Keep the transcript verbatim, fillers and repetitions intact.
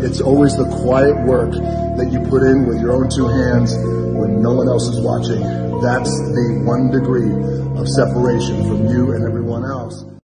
It's always the quiet work that you put in with your own two hands when no one else is watching. That's the one degree of separation from you and everyone else.